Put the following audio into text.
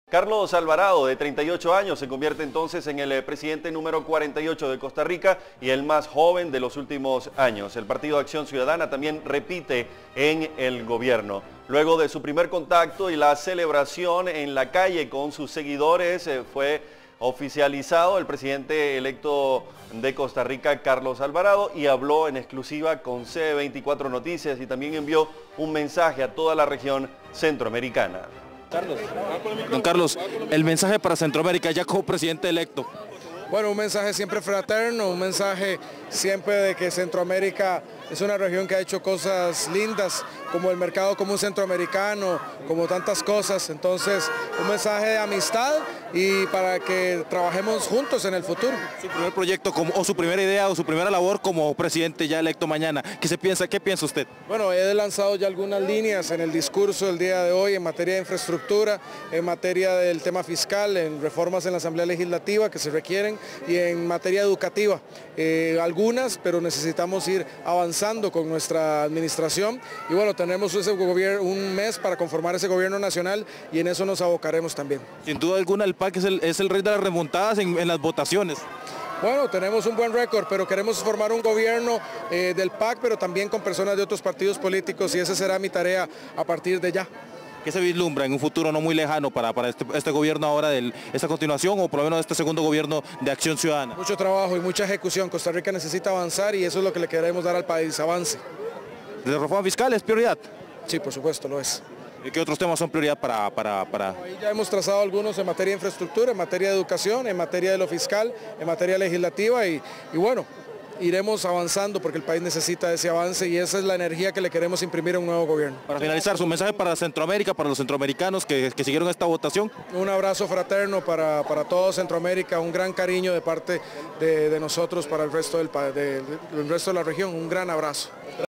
Carlos Alvarado, de 38 años, se convierte entonces en el presidente número 48 de Costa Rica y el más joven de los últimos años. El Partido Acción Ciudadana también repite en el gobierno. Luego de su primer contacto y la celebración en la calle con sus seguidores, fue oficializado el presidente electo de Costa Rica, Carlos Alvarado, y habló en exclusiva con C24 Noticias y también envió un mensaje a toda la región centroamericana. Don Carlos, el mensaje para Centroamérica ya como presidente electo. Bueno, un mensaje siempre fraterno, un mensaje siempre de que Centroamérica es una región que ha hecho cosas lindas, como el mercado común centroamericano, como tantas cosas. Entonces, un mensaje de amistad y para que trabajemos juntos en el futuro. Su primer proyecto o su primera idea o su primera labor como presidente ya electo mañana, ¿qué piensa usted? Bueno, he lanzado ya algunas líneas en el discurso del día de hoy en materia de infraestructura, en materia del tema fiscal, en reformas en la Asamblea Legislativa que se requieren y en materia educativa. Algunas, pero necesitamos ir avanzando con nuestra administración y bueno, tenemos un mes para conformar ese gobierno nacional y en eso nos abocaremos también. Sin duda alguna el PAC es el rey de las remontadas en las votaciones. Bueno, tenemos un buen récord, pero queremos formar un gobierno del PAC, pero también con personas de otros partidos políticos y esa será mi tarea a partir de ya. ¿Qué se vislumbra en un futuro no muy lejano para este gobierno ahora, esta continuación o por lo menos este segundo gobierno de Acción Ciudadana? Mucho trabajo y mucha ejecución. Costa Rica necesita avanzar y eso es lo que le queremos dar al país, avance. ¿La reforma fiscal es prioridad? Sí, por supuesto, lo es. ¿Y qué otros temas son prioridad para...? Ahí ya hemos trazado algunos en materia de infraestructura, en materia de educación, en materia de lo fiscal, en materia legislativa y bueno, iremos avanzando porque el país necesita ese avance y esa es la energía que le queremos imprimir a un nuevo gobierno. Para finalizar, su mensaje para Centroamérica, para los centroamericanos que siguieron esta votación. Un abrazo fraterno para todo Centroamérica, un gran cariño de parte de nosotros para el resto de la región, un gran abrazo.